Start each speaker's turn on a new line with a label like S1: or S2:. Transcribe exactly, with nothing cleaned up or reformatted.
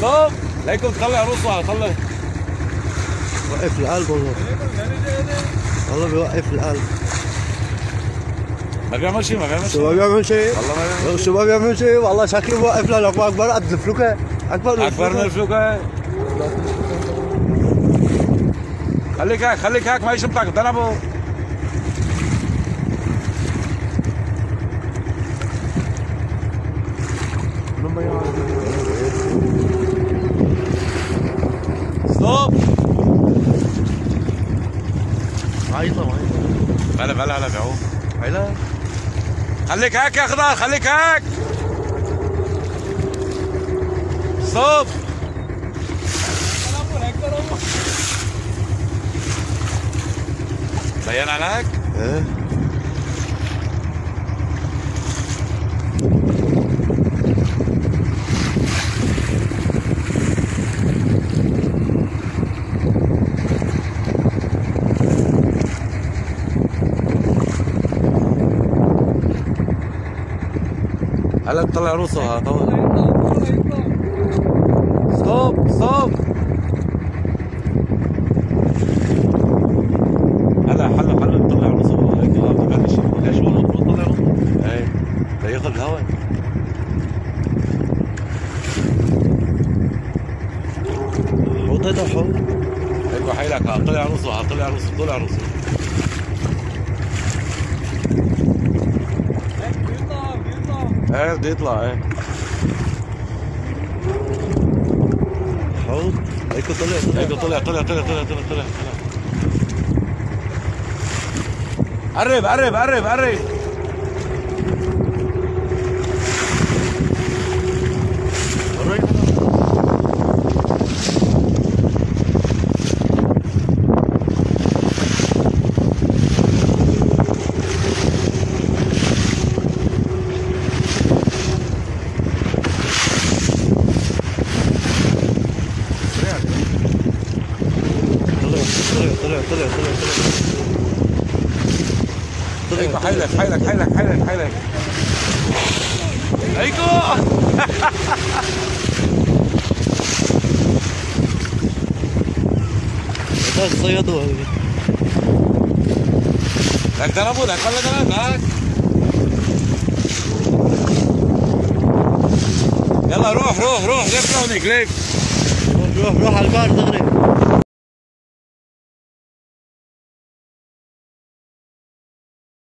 S1: ستوب. ليكم تطلع روسها طلع.
S2: وقف القلب والله. والله بيوقف القلب.
S1: ما بيعمل شيء ما بيعمل شيء.
S2: شو ما بيعمل شيء؟
S1: والله ما بيعمل
S2: شيء. شو ما بيعمل شيء؟ والله شكله بوقف لنا اكبر قد الفلوكه. اكبر من
S1: اكبر من الفلوكه. خليك هيك خليك هيك ما يشمطك ضربه. ستوب.
S2: عيطه عيطه.
S1: بلا بلا هلا بيعوم.
S2: هلا
S1: خليك هيك يا خضار خليك هيك. ستوب. بين عليك؟
S2: ايه
S1: هلا بتطلع روسها طول. ستوب ستوب. هلا حلو حلو بتطلع روسها هيك اه ببلش. ليش هو المفروض يطلع روسها؟ ايه لياخذ الهواء.
S2: حوط هيدا حوط.
S1: هيك وحيلك ها طلع روسها طلع روسها طلع روسها. ايه بده يطلع ايه.
S2: حوط هيك طلع
S1: هيك طلع طلع طلع طلع طلع طلع. قرب قرب قرب قرب.
S2: طلع طلع طلع طلع
S1: هيك حيلك حيلك حيلك حيلك حيلك. هيكو.
S2: هذا صيادوه
S1: لك ضربوا لك ولا ضرب لك. يلا روح روح روح لف لونك لف.
S2: روح روح على البار دغري.